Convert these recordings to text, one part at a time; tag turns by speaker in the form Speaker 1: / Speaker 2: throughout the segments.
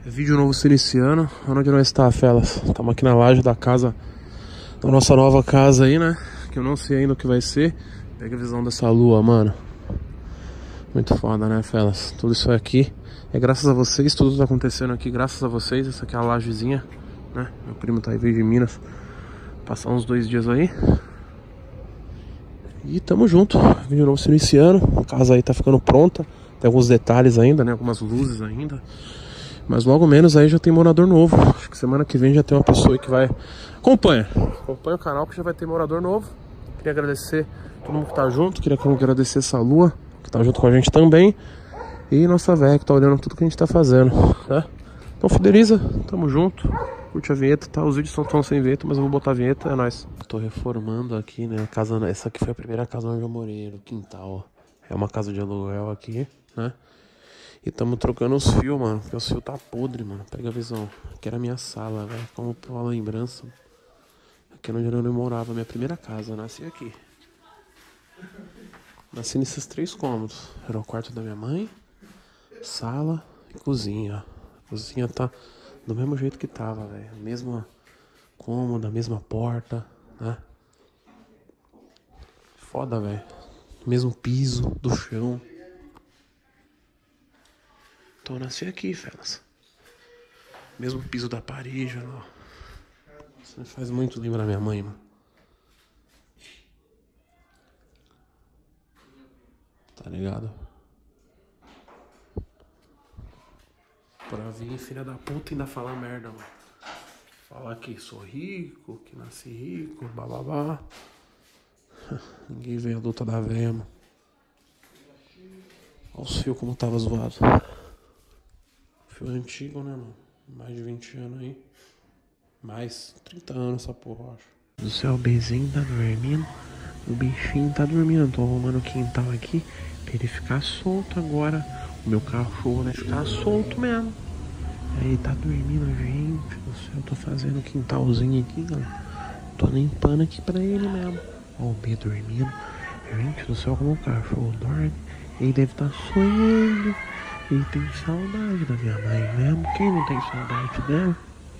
Speaker 1: Vídeo novo se iniciando. Onde nós está, Felas? Estamos aqui na laje da casa, da nossa nova casa aí, né? Que eu não sei ainda o que vai ser. Pega a visão dessa lua, mano. Muito foda, né, Felas? Tudo isso aqui é graças a vocês. Tudo tá acontecendo aqui graças a vocês. Essa aqui é a lajezinha, né? Meu primo tá aí, veio de Minas. Passar uns 2 dias aí. E tamo junto. Vídeo novo se iniciando. A casa aí tá ficando pronta. Tem alguns detalhes ainda, né? Algumas luzes ainda. Mas logo menos aí já tem morador novo. Acho que semana que vem já tem uma pessoa aí que vai... Acompanha o canal que já vai ter morador novo. Queria agradecer todo mundo que tá junto. Queria agradecer essa lua que tá junto com a gente também. E nossa véia que tá olhando tudo que a gente tá fazendo, né? Então fideliza, tamo junto. Curte a vinheta, tá? Os vídeos estão sem vinheta, mas eu vou botar a vinheta, é nóis. Tô reformando aqui, né? A casa, essa aqui foi a primeira casa onde eu morei, no quintal. É uma casa de aluguel aqui, né? E tamo trocando os fios, mano. Porque os fios tá podre, mano. Pega a visão. Aqui era a minha sala, velho. Como uma lembrança. Aqui era onde eu morava. Minha primeira casa. Nasci aqui. Nasci nesses 3 cômodos. Era o quarto da minha mãe, sala e cozinha. A cozinha tá do mesmo jeito que tava, velho. Mesma cômoda, mesma porta, né? Foda, velho. Mesmo piso do chão. Então eu nasci aqui, Felas. Mesmo piso da parede, ó. Isso me faz muito lembrar minha mãe, mano. Tá ligado? Pra vir filha da puta ainda falar merda, mano. Falar que sou rico, que nasci rico, bababá. Ninguém vê a luta da véia, mano. Olha os fios como tava zoado. Fio antigo, né, mano? Mais de 20 anos aí. Mais 30 anos essa porra, eu acho. Do céu, o bezinho tá dormindo. O bichinho tá dormindo. Tô arrumando o quintal aqui pra ele ficar solto agora. O meu cachorro vai ficar solto mesmo. Aí tá dormindo, gente do céu. Eu tô fazendo o quintalzinho aqui, ó. Tô limpando aqui pra ele mesmo. Ó, o B dormindo. Gente do céu, como o cachorro dorme. Ele deve estar sonhando. Ele tem saudade da minha mãe mesmo. Quem não tem saudade dela?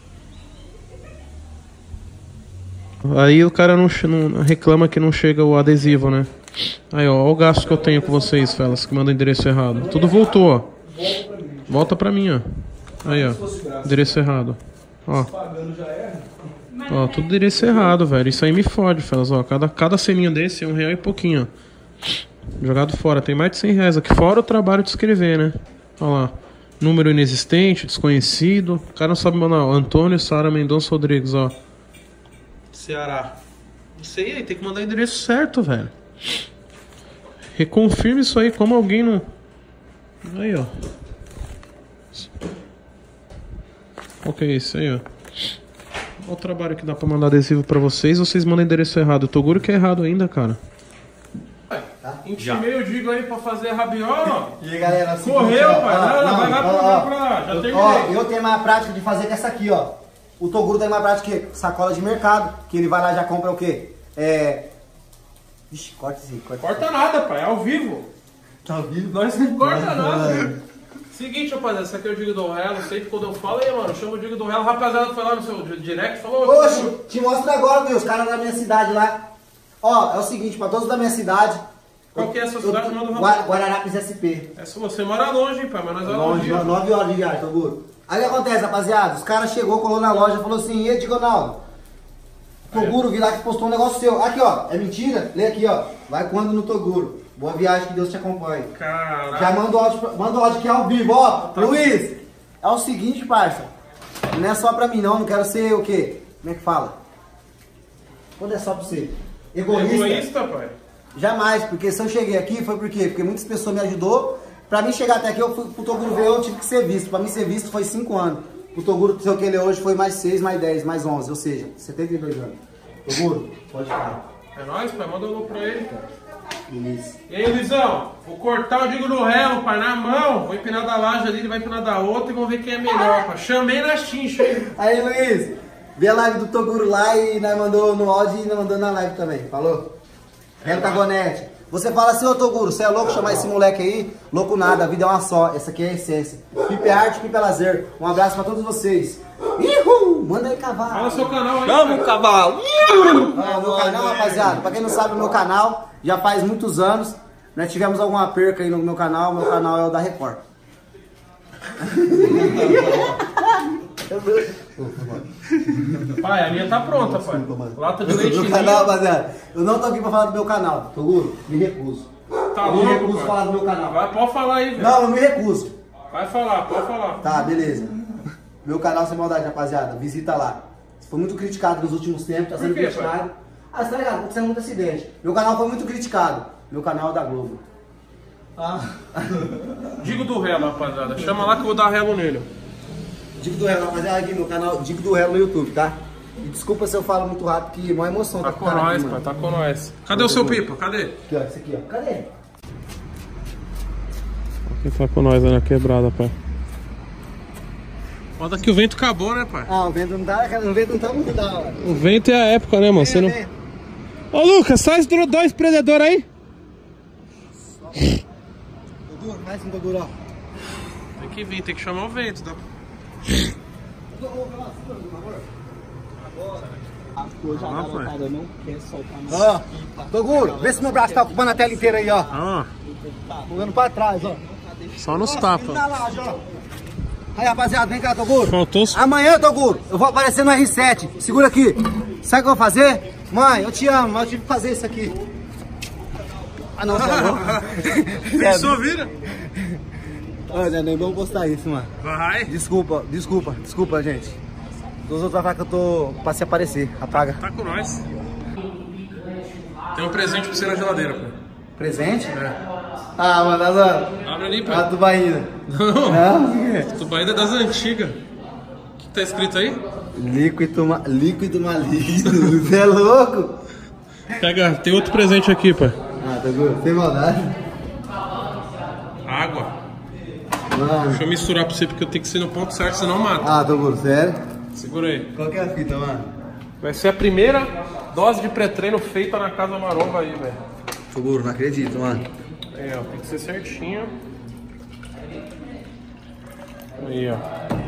Speaker 1: Aí o cara não reclama que não chega o adesivo, né? Aí, ó, o gasto que eu tenho com vocês, Felas, que manda o endereço errado. Tudo voltou, ó. Volta pra mim, ó. Aí, ó. Endereço errado. Ó. Ó, tudo endereço errado, velho. Isso aí me fode, Felas, ó. Cada selinho desse é R$1 e pouquinho, ó. Jogado fora. Tem mais de R$100 aqui. Fora o trabalho de escrever, né? Olha lá. Número inexistente, desconhecido. O cara não sabe mandar. Antônio Sara Mendonça Rodrigues, ó. Ceará. Não sei aí, tem que mandar o endereço certo, velho. Reconfirme isso aí, como alguém não... Aí, ó. Qual que é isso aí, ó? Olha o trabalho que dá pra mandar adesivo pra vocês. Vocês mandam o endereço errado. Eu tô seguro que é errado ainda, cara. Intimei o Digo aí pra fazer rabiola.
Speaker 2: E aí, galera, assim,
Speaker 1: correu, pai. Não, vai lá pra lá. Já terminei.
Speaker 2: Ó, eu tenho mais prática de fazer que essa aqui, ó. O Toguro tem mais prática que sacola de mercado. Que ele vai lá e já compra o quê? Vixe, corta isso aí.
Speaker 1: Corta nada, pai. É ao vivo.
Speaker 2: Tá ao vivo?
Speaker 1: Nós não corta nada. Seguinte, rapaziada.Esse aqui é o Digo do Relo. Sempre quando eu falo aí, mano, chama o Digo do Relo. Rapaziada, foi lá no seu direct e falou...
Speaker 2: Oxe, te mostro agora, meu. Os caras da minha cidade lá. Ó, é o seguinte, pra todos da minha cidade...
Speaker 1: Qual que é a sua cidade?
Speaker 2: Guararapes SP.
Speaker 1: É, se você mora longe, hein, pai, mas nós é
Speaker 2: longe. 9 horas de viagem, Toguro. Aí o que acontece, rapaziada? Os caras chegou, colou na loja, falou assim: e Digonaldo, Toguro, vi lá que postou um negócio seu. Aqui, ó, é mentira? Lê aqui, ó. Vai quando no Toguro. Boa viagem, que Deus te acompanhe.
Speaker 1: Caraca.
Speaker 2: Já manda o áudio aqui ao vivo, ó. Tá. Luiz, é o seguinte, parça. Não é só pra mim, não quero ser o quê? Como é que fala? Quando é só pra você?
Speaker 1: Egoísta, pai?
Speaker 2: Jamais, porque se eu cheguei aqui foi por quê? Porque muitas pessoas me ajudou. Pra mim chegar até aqui, eu fui pro Toguro ver, eu tive que ser visto. Pra mim ser visto foi 5 anos. O Toguro, se eu que ele hoje, foi mais 6, mais 10, mais 11, ou seja, 72 anos. Toguro, pode ficar.
Speaker 1: É nóis, pai, manda um alô pra ele.
Speaker 2: Beleza.
Speaker 1: E aí, Luizão, vou cortar o Digo do Relo, pai, na mão. Vou empinar da laje ali, ele vai empinar da outra e vamos ver quem é melhor, pai. Chamei na chincha, hein?
Speaker 2: Aí, Luiz, vê a live do Toguro lá e nós mandou no áudio e nós mandou na live também, falou? Relo Cagonete. Você fala assim, ô Toguro, você é louco chamar esse moleque aí? Louco nada, a vida é uma só. Essa aqui é a essência. Pipe é arte, Pipe é lazer. Um abraço pra todos vocês. Ihu! Manda aí, cavalo.
Speaker 1: Fala seu canal aí.
Speaker 3: Vamos, cavalo.
Speaker 2: Meu canal, rapaziada, pra quem não sabe, o meu canal já faz muitos anos. Nós tivemos alguma perca aí no meu canal é o da Record.
Speaker 1: Pai, a minha tá pronta, pai. Lata de leite.
Speaker 2: Meu canal, rapaziada, eu não tô aqui pra falar do meu canal, Toguro, me recuso.
Speaker 1: Tá
Speaker 2: eu
Speaker 1: louco,
Speaker 2: me recuso
Speaker 1: pai.
Speaker 2: a falar do meu canal.
Speaker 1: Vai, pode falar aí, velho.
Speaker 2: Não, eu me recuso.
Speaker 1: Vai falar, pode falar.
Speaker 2: Tá, beleza. Meu canal Sem Maldade, rapaziada, visita lá. Foi muito criticado nos últimos tempos, tá sendo criticado. Ah, você tá ligado? Aconteceu muito acidente. Meu canal foi muito criticado. Meu canal é da Globo.
Speaker 1: Digo do Relo, rapaziada. Chama lá que eu vou dar relo nele.
Speaker 2: Digo do Relo, rapaziada, aqui no canal Digo do Relo no YouTube, tá? E desculpa se eu falo muito rápido, que é uma emoção.
Speaker 1: Tá com nós, pai, tá com nós. Cadê o seu pipa? Cadê?
Speaker 2: Aqui, ó, esse aqui, ó. Cadê?
Speaker 1: Quem tá com nós aí na quebrada, pai? Foda que o vento acabou, né, pai?
Speaker 2: Ah, o vento não tá muito da hora.
Speaker 1: O vento é a época, né, mano? Você não... Ô, Lucas, traz 2 prendedores aí.
Speaker 2: Toguro, mais um Toguro, ó.
Speaker 1: Tem que vir, tem que chamar o vento. Tá?
Speaker 3: Hoje a garotada não quer soltar
Speaker 2: Ó, Toguro, vê se meu braço tá ocupando a tela inteira aí, ó.
Speaker 1: Ah,
Speaker 2: Pulando pra trás, ó.
Speaker 1: só nos tapas.
Speaker 2: Aí, rapaziada, vem cá, Toguro.
Speaker 1: Faltou os...
Speaker 2: Amanhã, Toguro, eu vou aparecer no R7. Segura aqui. Sabe o que eu vou fazer? Mãe, eu te amo, mas eu tive que fazer isso aqui. Ah, não, você é louco.
Speaker 1: Pensou, vira?
Speaker 2: Olha, nem vamos postar isso, mano.
Speaker 1: Vai.
Speaker 2: Desculpa, gente. Os outros vão falar que eu tô pra se aparecer. Apaga.
Speaker 1: Tá com nós. Tem um presente pra você na geladeira, pô.
Speaker 2: Presente?
Speaker 1: É.
Speaker 2: Ah, mano,
Speaker 1: Abre ali, pai.
Speaker 2: a tubaína.
Speaker 1: Não. Tubaína das antigas. O que tá escrito aí?
Speaker 2: Líquido maligno. Você é louco?
Speaker 1: Pega, tem outro presente aqui, pai.
Speaker 2: Ah, Toguro, sem maldade.
Speaker 1: Água.
Speaker 2: Mano.
Speaker 1: Deixa eu misturar pra você, porque eu tenho que ser no ponto certo, senão mata.
Speaker 2: Ah, Toguro, sério?
Speaker 1: Segura aí.
Speaker 2: Qual que é a fita, mano?
Speaker 1: Vai ser a primeira dose de pré-treino feita na Casa Maromba aí, velho.
Speaker 2: Toguro, não acredito, mano.
Speaker 1: Aí, ó, tem que ser certinho. Aí, ó.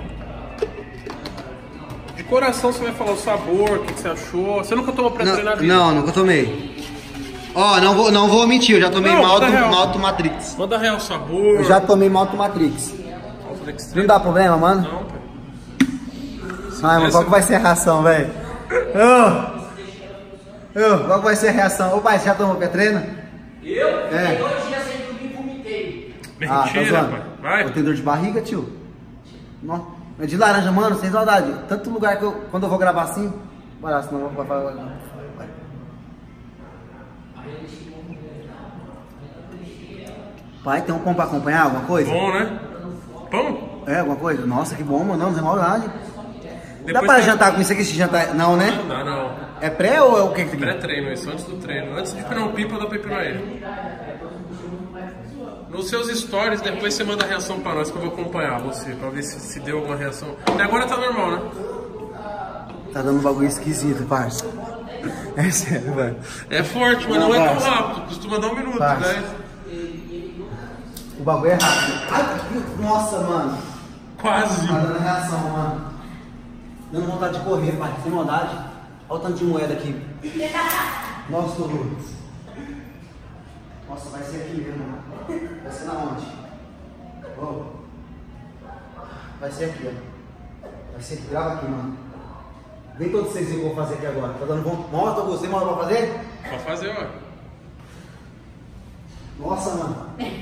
Speaker 1: De coração você vai falar o sabor, o que você achou. Você nunca tomou pré-treino na vida?
Speaker 2: Não, nunca tomei. Ó, não vou mentir, eu já tomei Malto Matrix.
Speaker 1: Manda real o sabor.
Speaker 2: Eu já tomei Malto Matrix.
Speaker 1: Malto
Speaker 2: Não dá problema, mano?
Speaker 1: Não, pai.
Speaker 2: Ai, mano, qual que vai ser a reação, velho? Qual que vai ser a reação? Ô, pai, você já tomou pré-treino?
Speaker 3: Eu?
Speaker 2: É.
Speaker 3: 2 dias sem dormir e vomitei.
Speaker 1: Mentira, pai. Vai.
Speaker 2: Eu tenho dor de barriga, tio. Não. É de laranja, mano, sem saudade. Tanto lugar que quando eu vou gravar assim... Bora, senão eu vou falar... Vai. Pai, tem um pão pra acompanhar? Alguma coisa?
Speaker 1: Bom, né? Pão?
Speaker 2: É, alguma coisa? Nossa, que bom, mano. Não tem maldade. Dá
Speaker 1: Depois
Speaker 2: pra
Speaker 1: tem-
Speaker 2: jantar com isso aqui, esse jantar? Não, né?
Speaker 1: Não dá, não.
Speaker 2: É pré ou é o que que tem?
Speaker 1: Pré-treino, isso antes do treino. Antes de pegar um pipa, eu dou pipa pra ele. Nos seus stories, depois você manda a reação pra nós que eu vou acompanhar você, pra ver se deu alguma reação. Até agora tá normal, né?
Speaker 2: Tá dando um bagulho esquisito, parça. É sério, velho.
Speaker 1: É forte, mas não é tão
Speaker 2: Parça.
Speaker 1: rápido. Costuma dar 1 minuto,
Speaker 2: Parça.
Speaker 1: né?
Speaker 2: O bagulho é rápido. Ai, nossa, mano.
Speaker 1: Quase.
Speaker 2: Tá dando reação, mano. Dando vontade de correr, pai. Sem maldade. Olha o tanto de moeda aqui. Nossa, tô louco. Nossa, vai ser aqui mesmo, mano. Vai ser na onde? Ó. Vai ser aqui, ó. Vai ser aqui. Grava aqui, mano. Vem todos vocês verem o que eu vou fazer aqui agora. Tá dando vontade. Nossa, Augusto, tem moral pra fazer?
Speaker 1: Pode fazer, ó.
Speaker 2: Nossa, mano.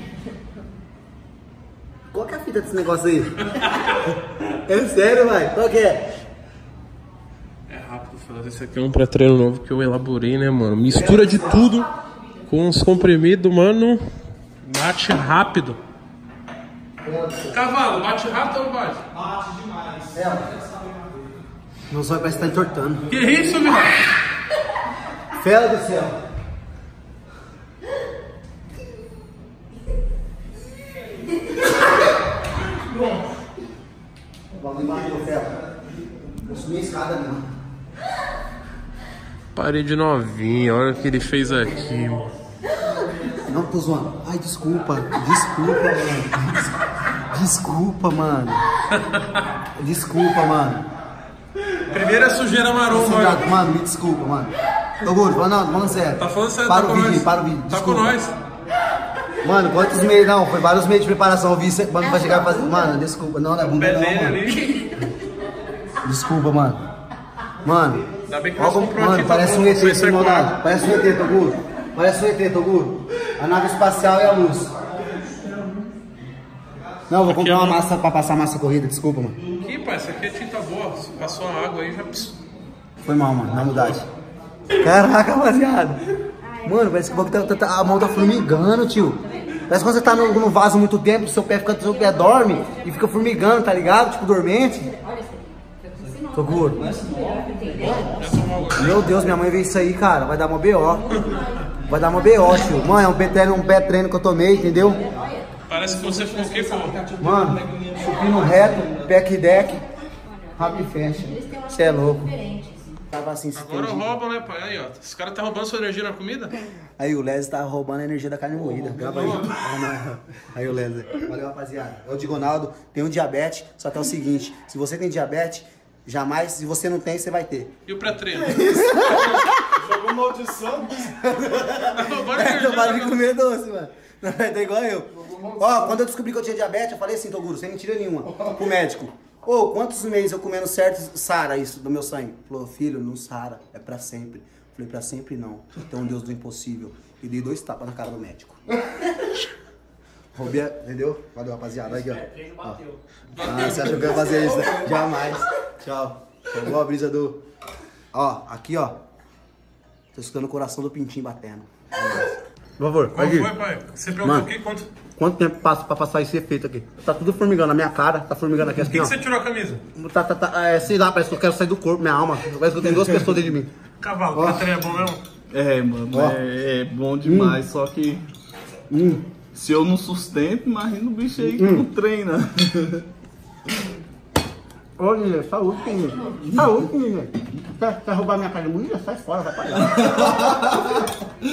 Speaker 2: Qual que é a fita desse negócio aí? É sério, vai? Qual que é?
Speaker 1: É rápido fazer. Esse aqui é um pré-treino novo que eu elaborei, né, mano? Mistura de tudo com os comprimidos, mano. Bate rápido. Cavalo, bate rápido ou não bate?
Speaker 2: É, ó. Meu zóio parece que tá entortando.
Speaker 1: Que isso, meu?
Speaker 2: Fela do céu. O bagulho bateu, Fela. Eu subi a escada ali, mano.
Speaker 1: Parede novinha, olha o que ele fez aqui, mano.
Speaker 2: Não tô zoando. Ai, desculpa. Desculpa, mano. Desculpa, mano. Desculpa, mano.
Speaker 1: Primeira sujeira maromba.
Speaker 2: Mano, me desculpa, mano. Toguro, falando sério.
Speaker 1: Tá falando sério,
Speaker 2: para
Speaker 1: tá
Speaker 2: o
Speaker 1: com
Speaker 2: vídeo,
Speaker 1: nós.
Speaker 2: para o vídeo.
Speaker 1: Tá
Speaker 2: Desculpa.
Speaker 1: com nós.
Speaker 2: Mano, quantos meses? Não, foi vários meses de preparação. Eu vi isso quando vai chegar e fazer. Mano, desculpa. Não, não é bunda, não, mano.
Speaker 1: Ali.
Speaker 2: Desculpa, mano. Mano.
Speaker 1: Ainda bem que nós compramos
Speaker 2: Mano,
Speaker 1: aqui,
Speaker 2: parece
Speaker 1: tá
Speaker 2: um
Speaker 1: bom?
Speaker 2: ET,
Speaker 1: Foi
Speaker 2: sem maldade. Parece um ET, Toguro. Parece um ET, Toguro. A nave espacial e a luz. Não, vou comprar uma massa pra passar massa corrida, desculpa, mano.
Speaker 1: Aqui, pai, isso aqui é tinta boa. Se passou a água aí, já...
Speaker 2: Foi mal, mano, na maldade. Caraca, rapaziada. Mano, parece que a mão tá formigando, tio. Parece que quando você tá no vaso muito tempo, seu pé dorme e fica formigando, tá ligado? Tipo, dormente. Toguro. Meu Deus, minha mãe vê isso aí, cara. Vai dar uma BO. Vai dar uma BO, tio. Mano, é um pé treino que eu tomei, entendeu?
Speaker 1: Parece que você ficou o quê, pô?
Speaker 2: Mano, supino reto, pack deck, rápido e fecha. Você é louco. Tava assim,
Speaker 1: Agora roubam, né, pai? Aí, ó. Esse cara tá roubando sua energia na comida?
Speaker 2: Aí o Leslie tá roubando a energia da carne moída. Grava aí. Aí o Leslie. Valeu, rapaziada. É o Digonaldo, tem um diabetes, só que é o seguinte, se você tem diabetes, jamais, se você não tem, você vai ter.
Speaker 1: E o pré-treino?
Speaker 4: Jogou maldição.
Speaker 2: Não para de comer doce, mano. Não vai ter igual eu. Ó, quando eu descobri que eu tinha diabetes, eu falei assim, Toguro, sem mentira nenhuma, pro médico. Ô, quantos meses eu comendo certo sara isso do meu sangue? Falou, filho, não sara, é pra sempre. Falei, pra sempre não. Tem um Deus do impossível. E dei 2 tapas na cara do médico. Roubei, entendeu? Valeu, rapaziada. Aqui, ó. Ah, você achou que eu ia fazer isso? Né? Jamais. Tchau. Pegou a brisa do... Ó, aqui, ó. Tô escutando o coração do pintinho batendo. Por favor,
Speaker 1: Qual foi, pai? Você perguntou o quê?
Speaker 2: Quanto tempo passa pra passar esse efeito aqui? Tá tudo formigando na minha cara, tá formigando aqui
Speaker 1: Por
Speaker 2: assim,
Speaker 1: que
Speaker 2: ó.
Speaker 1: você tirou a camisa?
Speaker 2: Sei lá, parece que eu quero sair do corpo, minha alma. Parece que eu tenho 2 pessoas dentro de mim.
Speaker 1: Cavalo, pré-treino é bom mesmo?
Speaker 4: É, mano, é bom demais, só que se eu não sustento, imagina o bicho aí que não treina.
Speaker 2: Ô, Nilê, saúde, Nilê. Saúde, Nilê. Quer roubar minha carne moída? Sai fora, vai pra lá.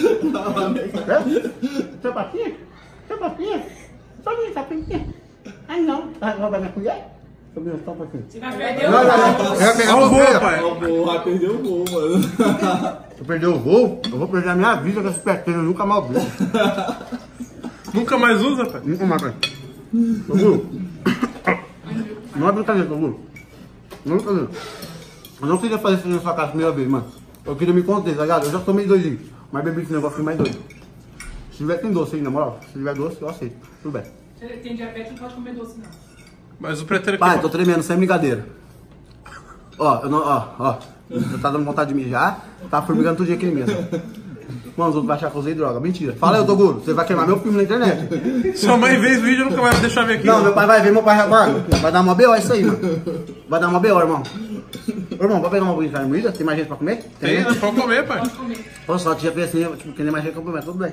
Speaker 2: Seu papinha? Seu papinha? Só me papinha. Ai, não. Vai roubar minha colher? Só um pouquinho.
Speaker 3: Você vai perder o
Speaker 2: Olha o voo, pai.
Speaker 4: Vai perder o voo, mano.
Speaker 2: Se eu perder o voo, eu vou perder a minha vida com esse pequeno. Eu nunca mais vou.
Speaker 1: Nunca mais usa, pai?
Speaker 2: Nunca mais, pai. Toguro. Não é brincadeira, Toguro. Não é brincadeira. Eu não queria fazer isso na sua casa a primeira vez, mano. Eu queria me conter, tá ligado? Eu já tomei 2 litros, mas bebi esse negócio mais 2. Se tiver tem doce aí, na moral. Se tiver doce, eu aceito. Tudo bem.
Speaker 3: Você tem diabetes, não pode comer doce, não.
Speaker 1: Mas o pré-treino aqui...
Speaker 2: Pai, tô tremendo, sem brincadeira. Ó, eu não, ó. Tá dando vontade de mijar, tá formigando tudo aqui mesmo. Mano, os outros vão achar que eu usei droga. Mentira. Fala aí, Toguro, você vai queimar meu filme na internet.
Speaker 1: Sua mãe vê esse vídeo e nunca vai deixar ver aqui.
Speaker 2: Não, meu pai vai ver, meu pai vai dar uma BO isso aí, mano. Vai dar uma BO, irmão. Ô, irmão, pode pegar uma bolinha de carne moída? Tem mais gente pra comer?
Speaker 1: Tem, né? Pode comer, pai.
Speaker 2: Pô, só tinha pensado, tipo, tem mais gente pra comer, tudo bem.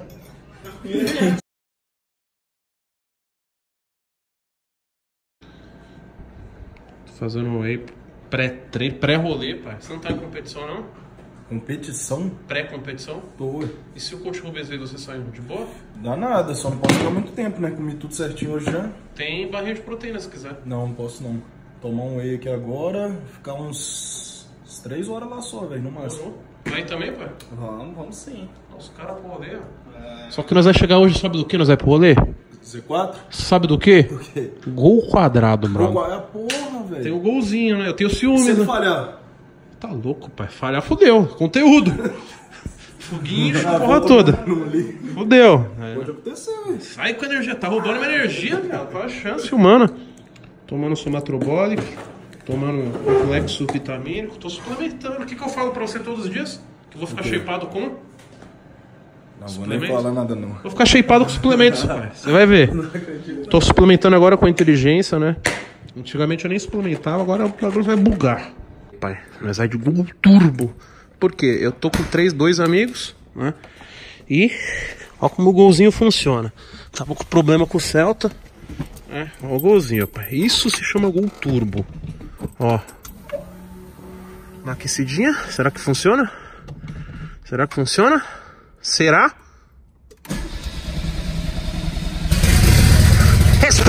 Speaker 1: Tô fazendo aí pré-treino, pré-rolê, pai. Você não tá em competição, não?
Speaker 4: Competição?
Speaker 1: Pré-competição?
Speaker 4: Tô.
Speaker 1: E se o coach Rubens ver você saindo de boa?
Speaker 4: Dá nada, só não posso ficar muito tempo, né? Comi tudo certinho hoje já.
Speaker 1: Tem barrinha de proteína se quiser.
Speaker 4: Não, não posso não. Tomar um whey aqui agora, ficar uns 3 horas lá só, velho, no máximo.
Speaker 1: Vai também, pai?
Speaker 4: Vamos sim.
Speaker 1: Os caras pro rolê, ó. Só que nós vamos chegar hoje, sabe do que nós vamos pro rolê?
Speaker 4: Z4?
Speaker 1: Sabe do que?
Speaker 4: O quê?
Speaker 1: Gol quadrado, mano.
Speaker 4: Qual é a porra, velho?
Speaker 1: Tem o golzinho, né? Eu tenho ciúme,
Speaker 4: Se ele
Speaker 1: né?
Speaker 4: falhar.
Speaker 1: Tá louco, pai. Falhar, fudeu. Conteúdo. Foguinho, a porra toda. Fudeu.
Speaker 4: Pode acontecer, velho.
Speaker 1: Sai com energia. Tá roubando minha energia, cara. Qual a chance humana? Tomando somatrobólico. Tomando complexo vitamínico. Tô suplementando. O que eu falo pra você todos os dias? Que eu vou ficar shapeado com...
Speaker 4: Não vou nem falar nada, não.
Speaker 1: Vou ficar shapeado com suplementos, pai. Você vai ver. Tô suplementando agora com a inteligência, né? Antigamente eu nem suplementava, agora o bagulho vai bugar. Pai, mas vai de Google Turbo. Por quê? Eu tô com 2 amigos, né? E ó como o golzinho funciona. Tava com problema com o Celta, né? Ó o golzinho, pai. Isso se chama Gol Turbo. Ó. Uma aquecidinha. Será que funciona? Será que funciona? Será?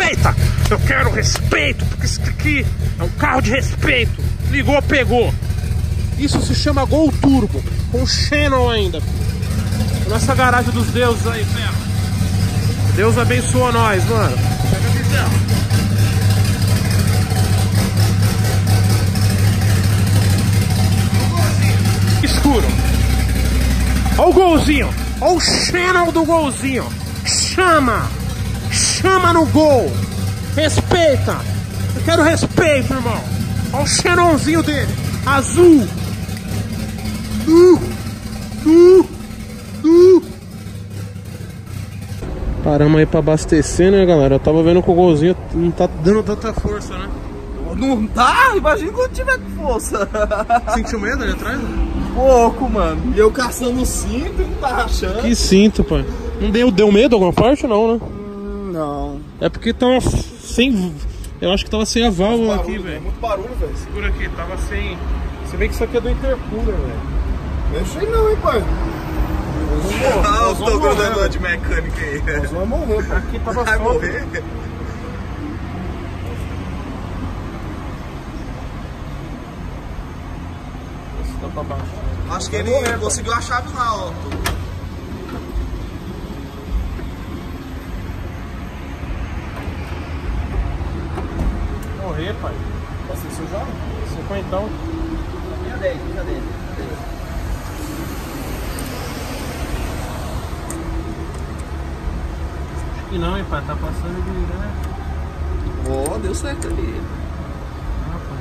Speaker 1: respeita! Eu quero respeito, porque isso aqui é um carro de respeito. Ligou, pegou. Isso se chama Gol Turbo, com Channel ainda. Nossa garagem dos deuses aí, ferro. Deus abençoa nós, mano. Pega a visão. Escuro. Olha o golzinho. Olha o Channel do golzinho. Chama. Chama no gol. Respeita. Eu quero respeito, irmão. Olha o Channelzinho dele. Azul. Paramos aí pra abastecer, né, galera? Eu tava vendo que o golzinho não tá dando tanta força, né?
Speaker 4: Não tá? Imagina quando tiver força.
Speaker 1: Sentiu medo ali atrás?
Speaker 4: Pouco, mano. E eu caçando o cinto e não tá rachando.
Speaker 1: Que cinto, pai. Não deu medo alguma parte, não, né?
Speaker 4: Não.
Speaker 1: É porque tava sem... Eu acho que tava sem a válvula aqui, velho.
Speaker 4: Muito barulho, velho.
Speaker 1: Segura aqui, tava sem... Você vê que isso aqui é do intercooler, velho.
Speaker 4: Mexe aí não, hein, pai. Eu tô grudando de mecânica aí.
Speaker 1: Nós vamos morrer, pô. Aqui tava
Speaker 4: Vai
Speaker 1: solto.
Speaker 4: morrer?
Speaker 1: Tá pra baixo.
Speaker 4: Acho que ele conseguiu a chave lá, ó.
Speaker 1: Morrer, pai.
Speaker 4: Você sujou?
Speaker 1: 50.
Speaker 2: Cadê?
Speaker 1: Acho que não, hein, pai. Tá passando de... né?
Speaker 4: Ó, deu certo ali.
Speaker 1: Ah, pai.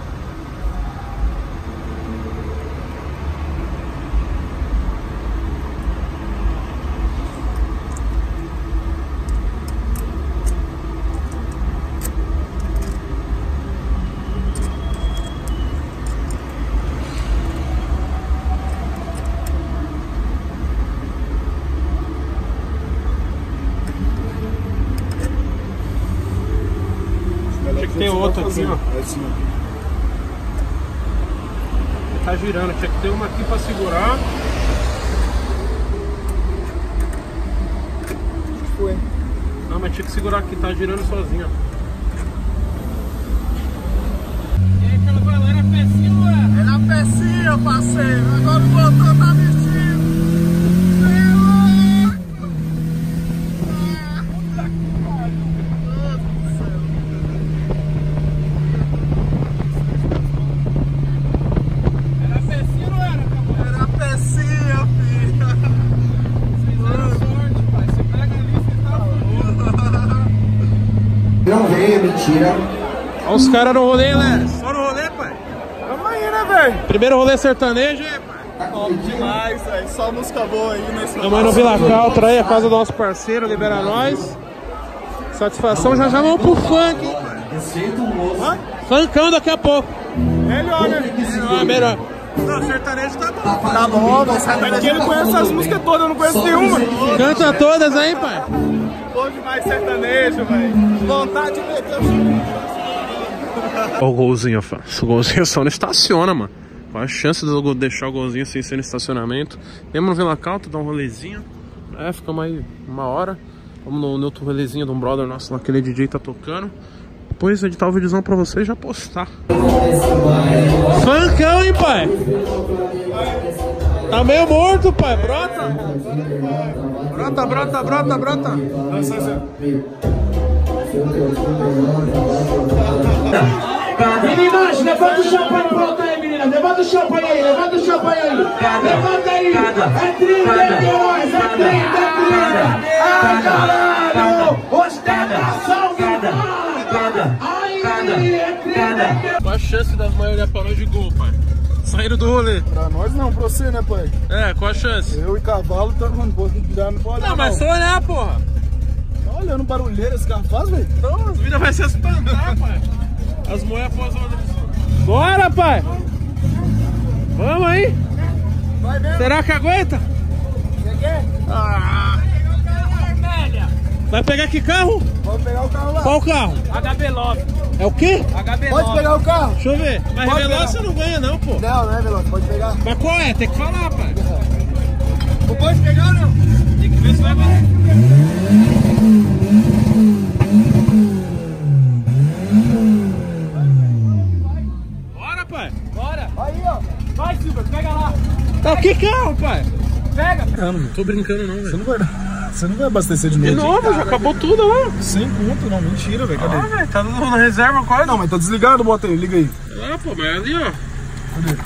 Speaker 1: Tinha que ter outro aqui, ó. Tá girando, tinha que ter uma aqui pra segurar.
Speaker 4: Foi.
Speaker 1: Não, mas tinha que segurar aqui, tá girando sozinho, ó. E aí, aquela vai lá na pecinha, ué?
Speaker 4: É na pecinha, parceiro. Agora o motor tá mexendo.
Speaker 2: Não veio, mentira.
Speaker 1: Olha os caras no rolê, né? Só no rolê, pai.
Speaker 4: Vamos aí, né, velho?
Speaker 1: Primeiro rolê sertanejo, hein, pai?
Speaker 4: Top demais, velho. Só música boa aí nesse
Speaker 1: Estamos aí no Vila Caltra aí, a casa do nosso parceiro, libera nós. Satisfação, já vamos pro funk, hein, pai? Funkão daqui a pouco.
Speaker 4: Melhor, né?
Speaker 1: Melhor. Não, sertanejo tá bom.
Speaker 4: Tá bom, o sertanejo ele conhece as músicas todas, eu não conheço nenhuma.
Speaker 1: Canta todas aí, pai.
Speaker 4: Bom demais sertanejo, velho. Vontade de meter o chute.
Speaker 1: Olha o golzinho, fã. O golzinho só não estaciona, mano. Qual a chance de eu deixar o golzinho sem ser no estacionamento? Mesmo no Vila Caltra, dá um rolezinho. É, ficamos aí uma hora. Vamos no outro rolezinho de um brother nosso lá, aquele DJ tá tocando. Depois editar o videozão pra vocês e já postar. Funkão, hein, pai? Tá meio morto, pai. Brota. Brota.
Speaker 5: Meninas, levanta o champanhe pronto aí, meninas. Levanta o champanhe aí. Levanta aí. É 30 de nós, é 30. Ah, caralho. Ostentação,
Speaker 1: Qual a chance das maioria parou de gol, pai? Saíram do rolê.
Speaker 4: Pra nós não, pra você, né, pai?
Speaker 1: É, qual a chance?
Speaker 4: Eu e cavalo, tá, mano, não pode olhar.
Speaker 1: Não, mas só olhar, porra.
Speaker 4: Tá olhando barulheira esse carro faz, velho?
Speaker 1: Então, as vidas vai se espantar, pai. As mulheres após o rolê. Bora, pai! Vamos aí!
Speaker 4: Vai mesmo?
Speaker 1: Será que aguenta?
Speaker 4: Cheguei.
Speaker 1: Ah. Vai pegar que carro?
Speaker 4: Vamos pegar o carro lá.
Speaker 1: Qual carro?
Speaker 3: HB Love.
Speaker 1: É o quê?
Speaker 3: HB
Speaker 4: Pode
Speaker 3: Love.
Speaker 4: pegar o carro?
Speaker 1: Deixa eu ver. Mas
Speaker 4: Pode
Speaker 1: Veloz
Speaker 4: pegar.
Speaker 1: você não ganha não, pô.
Speaker 4: Não é Veloz, pode pegar.
Speaker 1: Mas qual é? Tem que falar, pai.
Speaker 4: Não pode pegar, não?
Speaker 1: Tem que ver se vai ganhar. que carro, pai?
Speaker 3: Pega.
Speaker 1: Não tô brincando não, velho.
Speaker 6: Você não vai abastecer de novo.
Speaker 1: De novo, já acabou tudo lá.
Speaker 6: Sem conto, não, mentira, velho. Cadê?
Speaker 1: Velho, tá na reserva quase.
Speaker 6: Não, mas tá desligado, bota aí, liga aí.
Speaker 1: Ah, pô, mas ali, ó.
Speaker 6: Cadê?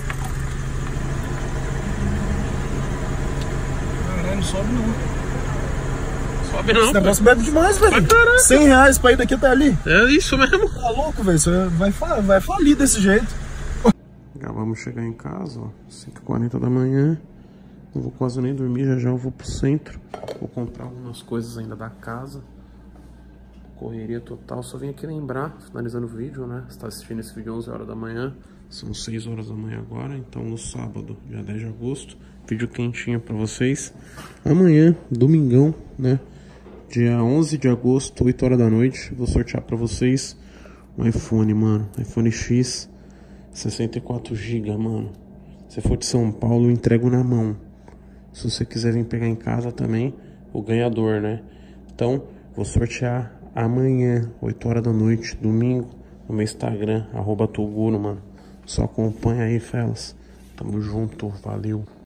Speaker 6: Caralho, não sobe não.
Speaker 1: Sobe não.
Speaker 6: Esse negócio bebe demais, velho.
Speaker 1: Mas caraca.
Speaker 6: 100 reais pra ir daqui até ali.
Speaker 1: É isso mesmo.
Speaker 6: Tá louco, velho. Você vai falir desse jeito.
Speaker 1: Já vamos chegar em casa, ó. 5h40 da manhã. Não vou quase nem dormir, já eu vou pro centro. Vou comprar algumas coisas ainda da casa. Correria total. Só vim aqui lembrar, finalizando o vídeo, né? Você tá assistindo esse vídeo 11 horas da manhã. São 6 horas da manhã agora. Então no sábado, dia 10 de agosto. Vídeo quentinho pra vocês. Amanhã, domingão, né? Dia 11 de agosto, 8 horas da noite. Vou sortear pra vocês um iPhone, mano. iPhone X 64 GB, mano. Se for de São Paulo, eu entrego na mão. Se você quiser vir pegar em casa também, o ganhador, né? Então, vou sortear amanhã, 8 horas da noite, domingo, no meu Instagram, @Toguro, mano. Só acompanha aí, felas. Tamo junto, valeu.